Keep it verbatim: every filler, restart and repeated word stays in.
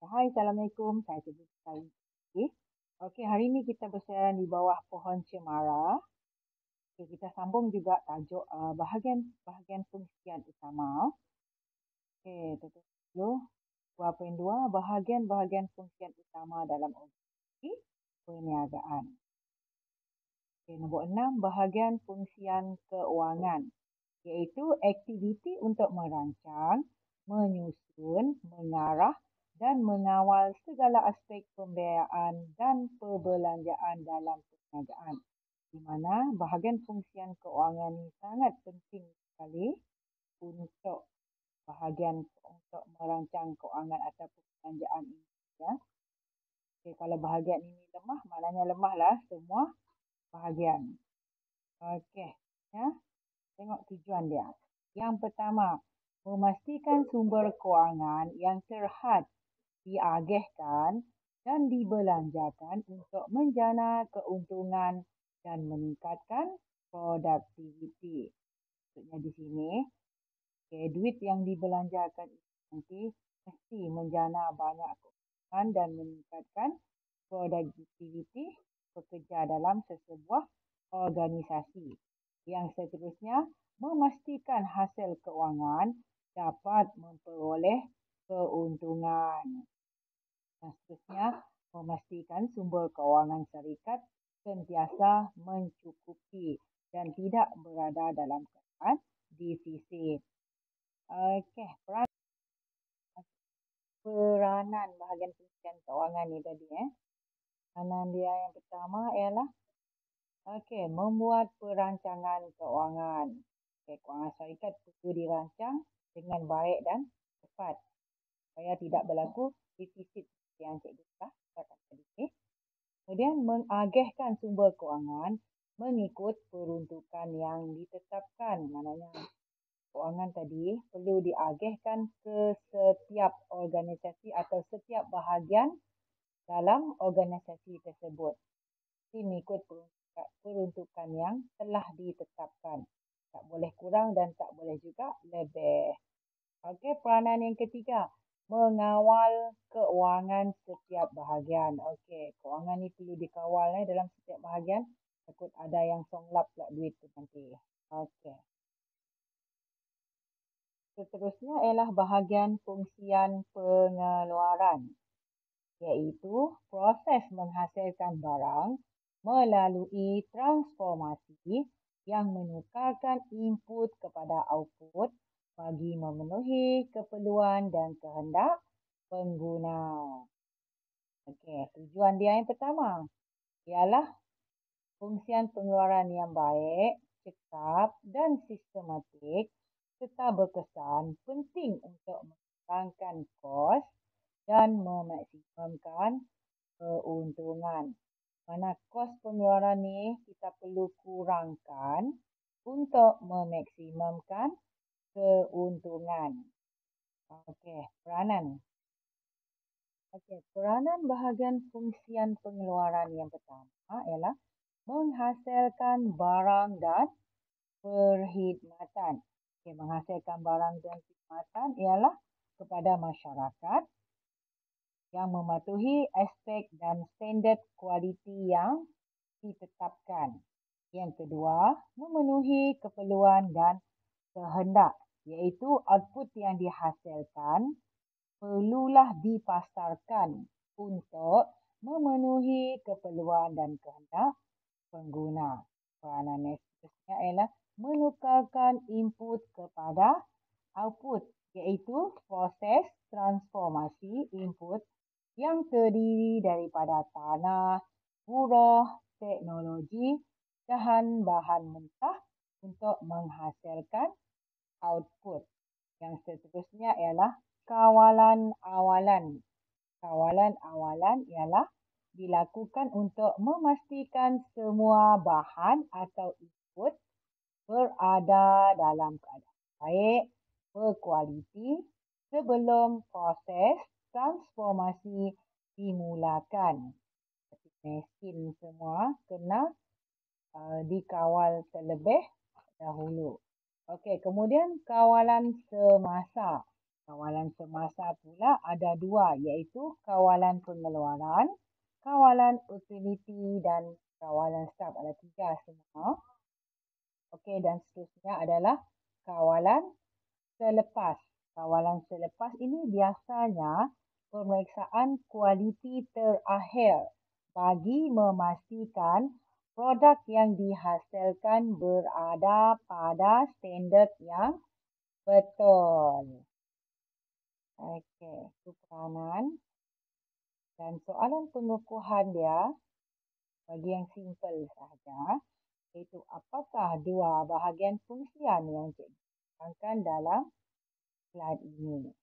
Hai, Assalamualaikum. Saya Cikgu Sari. Okey, Okey, hari ini kita bersiaran di bawah pohon cemara. Okey, kita sambung juga tajuk uh, bahagian-bahagian fungsian utama. Okey, tutup dulu. dua titik dua bahagian-bahagian fungsian utama dalam organisasi perniagaan. Okey, nombor enam, bahagian fungsian keuangan, iaitu aktiviti untuk merancang, menyusun, mengarah dan mengawal segala aspek pembiayaan dan perbelanjaan dalam perniagaan, di mana bahagian fungsian keuangan ini sangat penting sekali untuk bahagian untuk merancang keuangan atau perbelanjaan ini. Ya. Okay, kalau bahagian ini lemah, maknanya lemahlah semua bahagian. Okey, ya. Tengok tujuan dia. Yang pertama, memastikan sumber kewangan yang terhad diagihkan dan dibelanjakan untuk menjana keuntungan dan meningkatkan produktiviti. Maksudnya di sini, okay, duit yang dibelanjakan nanti mesti menjana banyak keuntungan dan meningkatkan produktiviti pekerja dalam sesebuah organisasi. Yang seterusnya, memastikan hasil keuangan dapat memperoleh keuntungan. Dan seterusnya, memastikan sumber keuangan syarikat sentiasa mencukupi dan tidak berada dalam keadaan defisit. Okey, peran, peranan bahagian fungsian keuangan ni tadi. Eh. Peranan dia yang pertama ialah Okey, membuat perancangan keuangan. Okey, keuangan syarikat perlu dirancang dengan baik dan tepat supaya tidak berlaku defisit yang cikgu telah katakan tadi. Kemudian mengagihkan sumber keuangan mengikut peruntukan yang ditetapkan. Maknanya keuangan tadi perlu diagihkan ke setiap organisasi atau setiap bahagian dalam organisasi tersebut. Mengikut peruntukan yang telah ditetapkan. Tak boleh kurang dan tak boleh juga lebih. Okey, peranan yang ketiga, mengawal keuangan setiap bahagian. Okey, keuangan ni perlu dikawal eh, dalam setiap bahagian. Takut ada yang songlap pula duit tu nanti. Okey. Seterusnya ialah bahagian fungsian pengeluaran, iaitu proses menghasilkan barang melalui transformasi yang menukarkan input kepada output bagi memenuhi keperluan dan kehendak pengguna. Okey, tujuan dia yang pertama ialah fungsian pengeluaran yang baik, cekap dan sistematik serta berkesan penting untuk mengurangkan kos dan memaksimumkan keuntungan. Mana kos pengeluaran ni kita perlu kurangkan untuk memaksimumkan keuntungan. Okey, peranan. Okey, peranan bahagian fungsian pengeluaran yang pertama ialah menghasilkan barang dan perkhidmatan. Okey, menghasilkan barang dan perkhidmatan ialah kepada masyarakat yang mematuhi aspek dan standard kualiti yang ditetapkan. Yang kedua, memenuhi keperluan dan kehendak, iaitu output yang dihasilkan perlulah dipasarkan untuk memenuhi keperluan dan kehendak pengguna. Peranan seterusnya ialah menukarkan input kepada output, iaitu proses transformasi input yang terdiri daripada tanah, buruh, teknologi, dan bahan mentah untuk menghasilkan output. Yang seterusnya ialah kawalan awalan. Kawalan awalan ialah dilakukan untuk memastikan semua bahan atau input berada dalam keadaan baik, berkualiti sebelum proses transformasi dimulakan. Seperti mesin semua kena uh, dikawal terlebih dahulu. Okey, kemudian kawalan semasa. Kawalan semasa pula ada dua, iaitu kawalan pengeluaran, kawalan utiliti dan kawalan staf. Ada tiga semua. Okey, dan seterusnya adalah kawalan selepas. Kawalan selepas ini biasanya pemeriksaan kualiti terakhir bagi memastikan produk yang dihasilkan berada pada standard yang betul. Okey, itu peranan. Dan soalan pengukuhan dia bagi yang simple sahaja, iaitu apakah dua bahagian fungsian yang cikgu terangkan dalam slide ini.